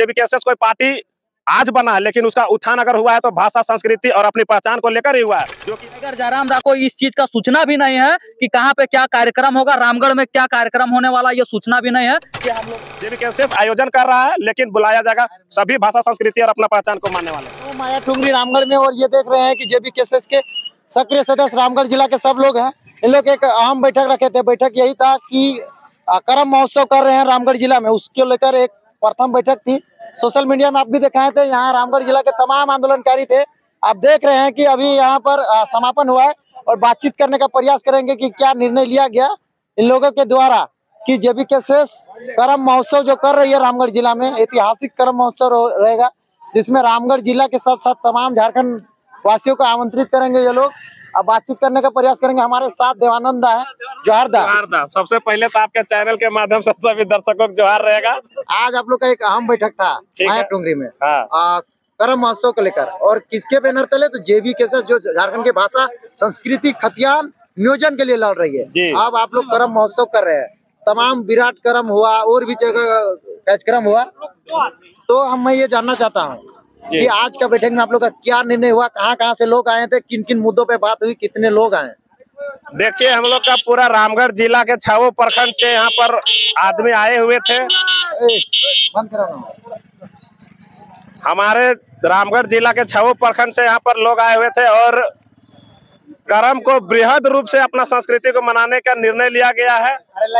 JBKSS कोई party आज बना है, लेकिन उसका उत्थान अगर हुआ है तो भाषा, संस्कृति और अपनी पहचान को लेकर ही हुआ है। जो कि अगर जयराम दा को इस चीज का सूचना भी नहीं है कि कहाँ पे क्या कार्यक्रम होगा, रामगढ़ में क्या कार्यक्रम होने वाला, ये सूचना भी नहीं है कि हम लोग जेबीकेएसएस आयोजन कर रहा है, लेकिन बुलाया जाएगा सभी भाषा, संस्कृति और अपना पहचान को मानने वाले। तो माया टुंगरी रामगढ़ में, और ये देख रहे हैं कि जेबीकेएसएस के सक्रिय सदस्य रामगढ़ जिला के सब लोग हैं। इन लोग एक अहम बैठक रखे थे। बैठक यही था कि करम महोत्सव कर रहे हैं रामगढ़ जिला में, उसको लेकर एक प्रथम बैठक थी। सोशल मीडिया में आप भी दिखाए थे, यहाँ रामगढ़ जिला के तमाम आंदोलनकारी थे। आप देख रहे हैं कि अभी यहाँ पर समापन हुआ है और बातचीत करने का प्रयास करेंगे कि क्या निर्णय लिया गया इन लोगों के द्वारा कि जेबीकेएसएस करम महोत्सव जो कर रही है रामगढ़ जिला में, ऐतिहासिक करम महोत्सव रहेगा, जिसमें रामगढ़ जिला के साथ साथ तमाम झारखंड वासियों को आमंत्रित करेंगे ये लोग। अब बातचीत करने का प्रयास करेंगे। हमारे साथ देवानंद है, जोहार दा। सबसे पहले तो आपके चैनल के माध्यम से सभी दर्शकों को जोहार रहेगा। आज आप लोग का एक अहम बैठक था माया टुंगरी में करम महोत्सव को लेकर, और किसके बैनर तले? तो जेबीकेएसएस जो झारखंड की भाषा, संस्कृति, खतियान नियोजन के लिए लड़ रही है। अब आप लोग करम महोत्सव कर रहे हैं। तमाम विराट करम हुआ और भी जगह कार्यक्रम हुआ। तो मैं ये जानना चाहता हूँ कि आज का बैठक में आप लोग का क्या निर्णय हुआ, कहाँ से लोग आए थे, किन किन मुद्दों पे बात हुई, कितने लोग आए? देखिए, हम लोग का पूरा रामगढ़ जिला के 6 प्रखंड से यहाँ पर आदमी आए हुए थे। बंद कराना। हमारे रामगढ़ जिला के 6 प्रखंड से यहाँ पर लोग आए हुए थे और करम को बृहद रूप से अपना संस्कृति को मनाने का निर्णय लिया गया है।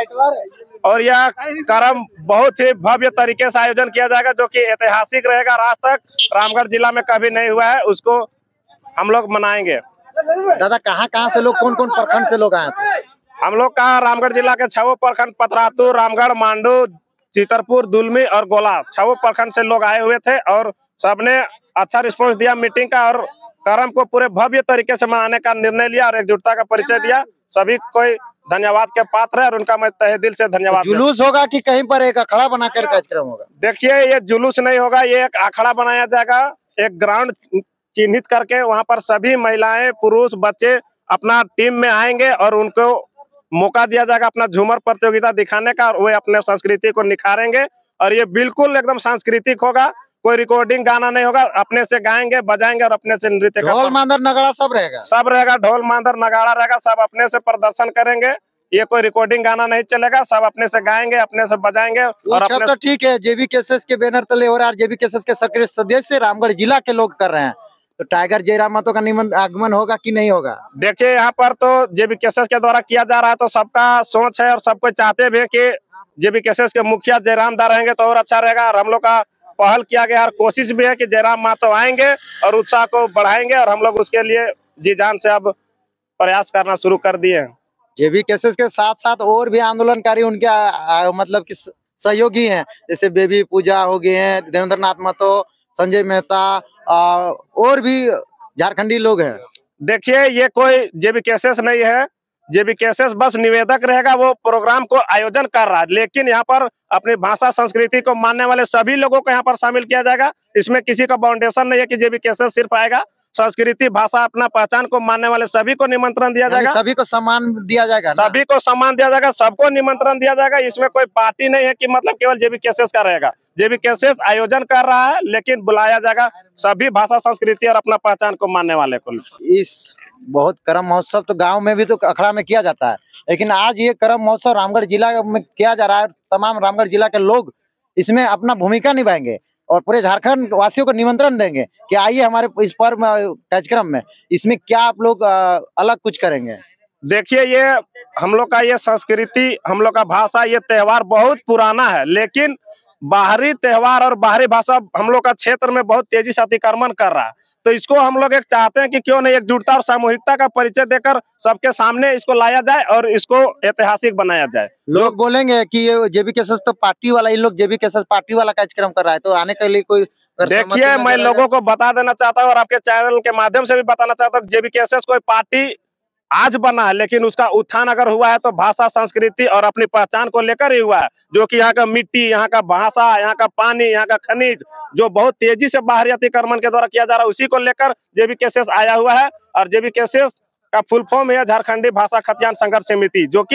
और यह करम बहुत ही भव्य तरीके से आयोजन किया जाएगा, जो कि ऐतिहासिक रहेगा। आज तक रामगढ़ जिला में कभी नहीं हुआ है, उसको हम लोग मनाएंगे। दादा, कहाँ से लोग, कौन कौन प्रखंड से लोग आए थे? हम लोग का रामगढ़ जिला के 6 प्रखंड, पतरातू, रामगढ़, मांडू, चितरपुर, दुलमी और गोला, 6 प्रखंड से लोग आए हुए थे और सबने अच्छा रिस्पांस दिया मीटिंग का, और करम को पूरे भव्य तरीके से मनाने का निर्णय लिया और एकजुटता का परिचय दिया। सभी कोई धन्यवाद के पात्र है और उनका मैं तहे दिल से धन्यवाद। जुलूस होगा कि कहीं पर एक अखाड़ा बनाकर कार्यक्रम होगा? देखिए, ये जुलूस नहीं होगा, ये एक अखाड़ा बनाया जाएगा। एक ग्राउंड चिन्हित करके वहाँ पर सभी महिलाएं, पुरुष, बच्चे अपना टीम में आएंगे और उनको मौका दिया जाएगा अपना झूमर प्रतियोगिता दिखाने का, और वे अपने संस्कृति को निखारेंगे। और ये बिल्कुल एकदम सांस्कृतिक होगा, कोई रिकॉर्डिंग गाना नहीं होगा, अपने से गाएंगे, बजाएंगे और अपने से नृत्य। ढोल मांदर नगाड़ा सब रहेगा? सब रहेगा, ढोल मांदर नगाड़ा रहेगा, सब अपने से प्रदर्शन करेंगे। ये कोई रिकॉर्डिंग गाना नहीं चलेगा, सब अपने से गाएंगे, अपने से बजाएंगे। और अपने तो ठीक है, जेबीकेएसएस के बैनर तले हो रहा है, जेबीकेएसएस के सक्रिय सदस्य रामगढ़ जिला के लोग कर रहे हैं, तो टाइगर जयराम महतो का आगमन होगा कि नहीं होगा? देखिए, यहाँ पर तो जेबीकेएसएस के द्वारा किया जा रहा है, तो सबका सोच है और सब कोई चाहते भी है कि जेबीकेएसएस के मुखिया जयराम दा रहेंगे तो और अच्छा रहेगा। और हम लोग का पहल किया गया और कोशिश भी है कि जयराम महतो आएंगे और उत्साह को बढ़ाएंगे, और हम लोग उसके लिए जी जान से अब प्रयास करना शुरू कर दिए हैं। जेबीकेएसएस के साथ साथ और भी आंदोलनकारी उनके मतलब कि सहयोगी हैं, जैसे बेबी पूजा हो गए हैं, देवेंद्र नाथ महतो, संजय मेहता, और भी झारखंडी लोग हैं। देखिए, ये कोई जेबीकेएसएस नहीं है, जेबीकेएसएस बस निवेदक रहेगा, वो प्रोग्राम को आयोजन कर रहा है, लेकिन यहाँ पर अपनी भाषा, संस्कृति को मानने वाले सभी लोगों को यहाँ पर शामिल किया जाएगा। इसमें किसी का बाउंडेशन नहीं है कि जेबीकेएसएस सिर्फ आएगा। संस्कृति, भाषा, अपना पहचान को मानने वाले सभी को निमंत्रण दिया जाएगा, सभी को सम्मान दिया जाएगा, सभी को सम्मान दिया जाएगा, सबको निमंत्रण दिया जाएगा। इसमें कोई पार्टी नहीं है कि मतलब केवल जेबीकेएसएस का रहेगा। जेबीकेएसएस आयोजन कर रहा है, लेकिन बुलाया जाएगा सभी भाषा, संस्कृति और अपना पहचान को मानने वाले को। इस बहुत करम महोत्सव तो गांव में भी तो अखाड़ा में किया जाता है, लेकिन आज ये करम महोत्सव रामगढ़ जिला में किया जा रहा है। तमाम रामगढ़ जिला के लोग इसमें अपना भूमिका निभाएंगे और पूरे झारखंड वासियों को निमंत्रण देंगे कि आइए हमारे इस पर्व कार्यक्रम में। इसमें क्या आप लोग अलग कुछ करेंगे? देखिए, ये हम लोग का ये संस्कृति, हम लोग का भाषा, ये त्योहार बहुत पुराना है, लेकिन बाहरी त्योहार और बाहरी भाषा हम लोग का क्षेत्र में बहुत तेजी से अतिक्रमण कर रहा है। तो इसको हम लोग एक चाहते हैं कि क्यों नहीं एकजुटता और सामूहिकता का परिचय देकर सबके सामने इसको लाया जाए और इसको ऐतिहासिक बनाया जाए। लोग बोलेंगे कि ये जेबीकेएसएस तो पार्टी वाला, इन लोग जेबीकेएसएस पार्टी वाला कार्यक्रम कर रहा है, तो आने के लिए कोई? देखिए, मैं लोगों को बता देना चाहता हूँ और आपके चैनल के माध्यम से भी बताना चाहता हूँ, जेबीकेएसएस कोई पार्टी आज बना है, लेकिन उसका उत्थान अगर हुआ है तो भाषा, संस्कृति और अपनी पहचान को लेकर ही हुआ है। जो कि यहाँ का मिट्टी, यहाँ का भाषा, यहाँ का पानी, यहाँ का खनिज जो बहुत तेजी से बाहरी अतिक्रमण के द्वारा किया जा रहा है, उसी को लेकर जेबीकेएसएस आया हुआ है। और जेबीकेएसएस का फुल फॉर्म है झारखंडी भाषा खतियान संघर्ष समिति, जो कि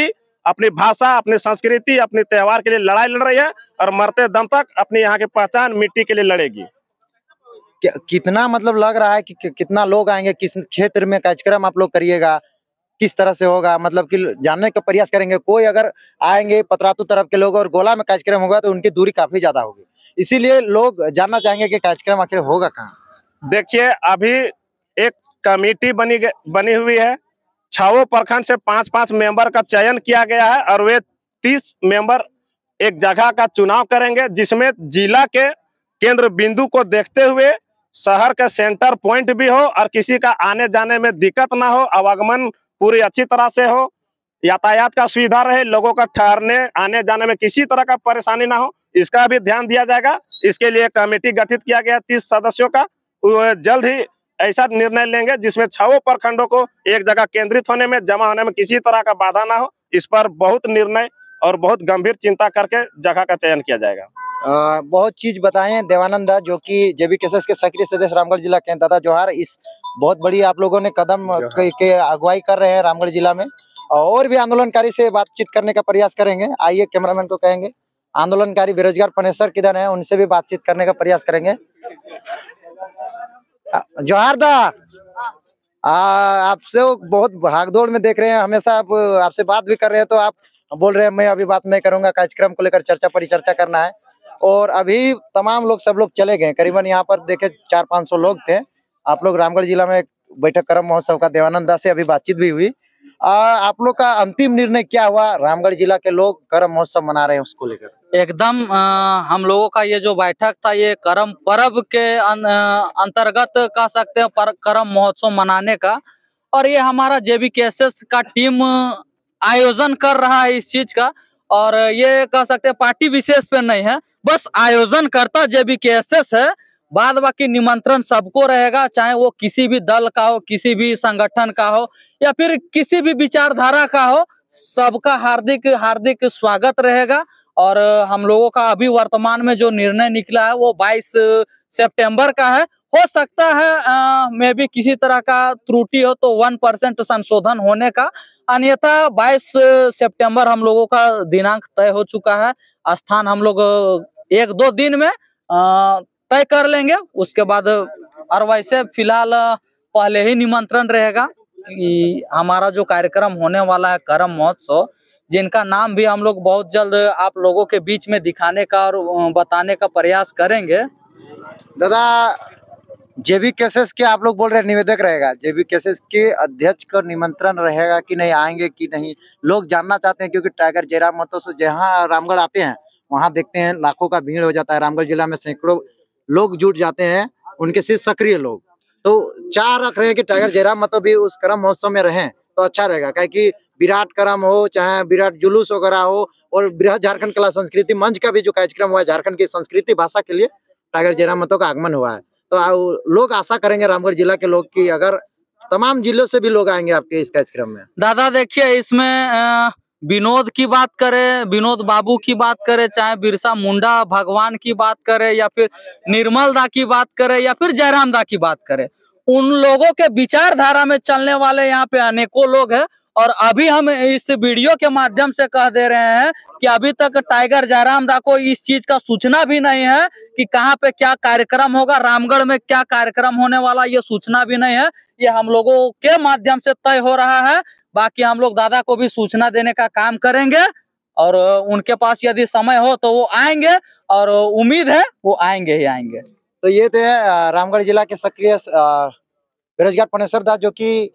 अपनी भाषा, अपनी संस्कृति, अपने त्योहार के लिए लड़ाई लड़ रही है और मरते दम तक अपनी यहाँ की पहचान मिट्टी के लिए लड़ेगी। कितना मतलब लग रहा है कि कितना लोग आएंगे, किस क्षेत्र में कार्यक्रम आप लोग करिएगा, किस तरह से होगा, मतलब कि जानने का प्रयास करेंगे। कोई अगर आएंगे पतरातू तरफ के लोग और गोला में कार्यक्रम होगा तो उनकी दूरी काफी ज्यादा होगी, इसीलिए लोग जानना चाहेंगे कि कार्यक्रम आखिर होगा कहाँ। देखिए, अभी एक कमेटी बनी हुई है। 6 प्रखंड से 5-5 मेंबर का चयन किया गया है और वे 30 मेंबर एक जगह का चुनाव करेंगे, जिसमें जिला के केंद्र बिंदु को देखते हुए शहर का सेंटर पॉइंट भी हो और किसी का आने जाने में दिक्कत ना हो, आवागमन पूरी अच्छी तरह से हो, यातायात का सुविधा रहे, लोगों का ठहरने आने जाने में किसी तरह का परेशानी ना हो, इसका भी ध्यान दिया जाएगा। इसके लिए कमेटी गठित किया गया 30 सदस्यों का। वो जल्द ही ऐसा निर्णय लेंगे जिसमें 6 प्रखंडों को एक जगह केंद्रित होने में, जमा होने में किसी तरह का बाधा ना हो। इस पर बहुत निर्णय और बहुत गंभीर चिंता करके जगह का चयन किया जाएगा। बहुत चीज बताएं देवानंद दा, जो कि JBKSS के सक्रिय सदस्य रामगढ़ जिला के। दादा जोहार, इस बहुत बड़ी आप लोगों ने कदम के अगुवाई कर रहे हैं रामगढ़ जिला में, और भी आंदोलनकारी से बातचीत करने का प्रयास करेंगे। आइए कैमरामैन को कहेंगे, आंदोलनकारी बेरोजगार पनेसर किधर है, उनसे भी बातचीत करने का प्रयास करेंगे। जोहार दा, आपसे बहुत भागदौड़ में देख रहे हैं, हमेशा आप आपसे बात भी कर रहे हैं तो आप बोल रहे हैं मैं अभी बात नहीं करूंगा, कार्यक्रम को लेकर चर्चा परिचर्चा करना है। और अभी तमाम लोग सब लोग चले गए, करीबन यहाँ पर देखे 400-500 लोग थे। आप लोग रामगढ़ जिला में बैठक करम महोत्सव का देवानंद दा से अभी बातचीत भी हुई। आप लोग का अंतिम निर्णय क्या हुआ? रामगढ़ जिला के लोग करम महोत्सव मना रहे हैं, उसको लेकर एकदम हम लोगों का ये जो बैठक था, ये करम पर्व के अंतर्गत कह सकते हैं, करम महोत्सव मनाने का। और ये हमारा JBKSS का टीम आयोजन कर रहा है इस चीज का, और ये कह सकते हैं पार्टी विशेष पे नहीं है, बस आयोजन करता JBKSS है। बाद बाकी निमंत्रण सबको रहेगा, चाहे वो किसी भी दल का हो, किसी भी संगठन का हो, या फिर किसी भी विचारधारा का हो, सबका हार्दिक हार्दिक स्वागत रहेगा। और हम लोगों का अभी वर्तमान में जो निर्णय निकला है वो 22 सितंबर का है। हो सकता है मे भी किसी तरह का त्रुटि हो तो 1% संशोधन होने का, अन्यथा 22 सितंबर हम लोगों का दिनांक तय हो चुका है। स्थान हम लोग 1-2 दिन में तय कर लेंगे, उसके बाद। और वैसे फिलहाल पहले ही निमंत्रण रहेगा कि हमारा जो कार्यक्रम होने वाला है करम महोत्सव, जिनका नाम भी हम लोग बहुत जल्द आप लोगों के बीच में दिखाने का और बताने का प्रयास करेंगे। दादा, JBKSS के आप लोग बोल रहे हैं निवेदक रहेगा, JBKSS के अध्यक्ष का निमंत्रण रहेगा कि नहीं, आएंगे कि नहीं, लोग जानना चाहते हैं। क्योंकि टाइगर जयराम मतों से जहाँ रामगढ़ आते हैं वहाँ देखते हैं लाखों का भीड़ हो जाता है। रामगढ़ जिला में सैकड़ों लोग जुट जाते हैं, उनके सिर्फ सक्रिय लोग। तो चाह रख रहे हैं कि टाइगर जयराम मतों भी उस करम महोत्सव में रहें तो अच्छा रहेगा, क्योंकि विराट करम हो, चाहे विराट जुलूस वगैरह हो, और बृहद झारखंड कला संस्कृति मंच का भी जो कार्यक्रम हुआ है, झारखंड की संस्कृति भाषा के लिए टाइगर जयराम मतों का आगमन हुआ है। तो लोग आशा करेंगे रामगढ़ जिला के लोग कि अगर तमाम जिलों से भी लोग आएंगे आपके इस कार्यक्रम में। दादा देखिए, इसमें विनोद की बात करें, विनोद बाबू की बात करें, चाहे बिरसा मुंडा भगवान की बात करें, या फिर निर्मल दा की बात करें, या फिर जयराम दा की बात करें, उन लोगों के विचारधारा में चलने वाले यहाँ पे अनेकों लोग हैं। और अभी हम इस वीडियो के माध्यम से कह दे रहे हैं कि अभी तक टाइगर जयराम दा को इस चीज का सूचना भी नहीं है कि कहाँ पे क्या कार्यक्रम होगा, रामगढ़ में क्या कार्यक्रम होने वाला, ये सूचना भी नहीं है। ये हम लोगों के माध्यम से तय हो रहा है। बाकी हम लोग दादा को भी सूचना देने का काम करेंगे, और उनके पास यदि समय हो तो वो आएंगे, और उम्मीद है वो आएंगे ही आएंगे। तो ये थे रामगढ़ जिला के सक्रिय बेरोजगार पनेसर दास, जो कि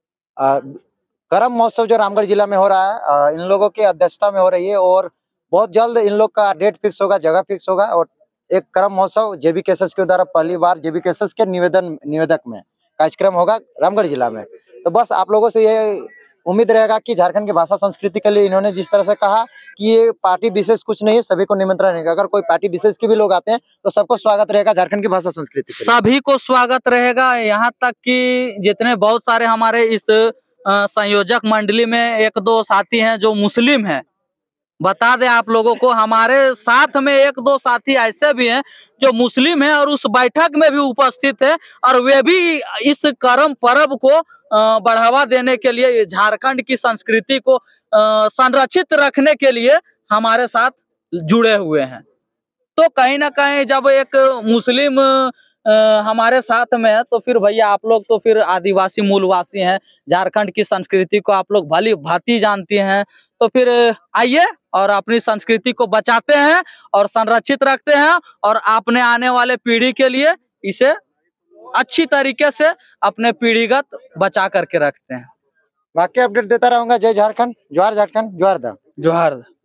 करम महोत्सव जो रामगढ़ जिला में हो रहा है इन लोगों की अध्यक्षता में हो रही है, और बहुत जल्द इन लोग का डेट फिक्स होगा, जगह फिक्स होगा। और एक करम महोत्सव JBKSS के द्वारा पहली बार JBKSS के निवेदक में कार्यक्रम होगा रामगढ़ जिला में। तो बस आप लोगों से ये उम्मीद रहेगा कि झारखंड की भाषा संस्कृति के लिए इन्होंने जिस तरह से कहा कि ये पार्टी विशेष कुछ नहीं है, सभी को निमंत्रण रहेगा। अगर कोई पार्टी विशेष के भी लोग आते हैं तो सबको स्वागत रहेगा झारखंड की भाषा संस्कृति, सभी को स्वागत रहेगा। यहाँ तक कि जितने बहुत सारे हमारे इस संयोजक मंडली में 1-2 साथी हैं जो मुस्लिम हैं, बता दें आप लोगों को, हमारे साथ में एक दो साथी ऐसे भी हैं जो मुस्लिम हैं और उस बैठक में भी उपस्थित है, और वे भी इस करम पर्व को बढ़ावा देने के लिए, झारखंड की संस्कृति को संरक्षित रखने के लिए हमारे साथ जुड़े हुए हैं। तो कहीं ना कहीं जब एक मुस्लिम हमारे साथ में है, तो फिर भैया आप लोग तो फिर आदिवासी मूलवासी हैं, झारखंड की संस्कृति को आप लोग भली भांति जानती हैं, तो फिर आइए और अपनी संस्कृति को बचाते हैं और संरक्षित रखते हैं, और अपने आने वाले पीढ़ी के लिए इसे अच्छी तरीके से अपने पीढ़ीगत बचा करके रखते हैं। बाकी अपडेट देता रहूंगा। जय झारखंड, जोहार झारखंड, जोहार दा। जोहार।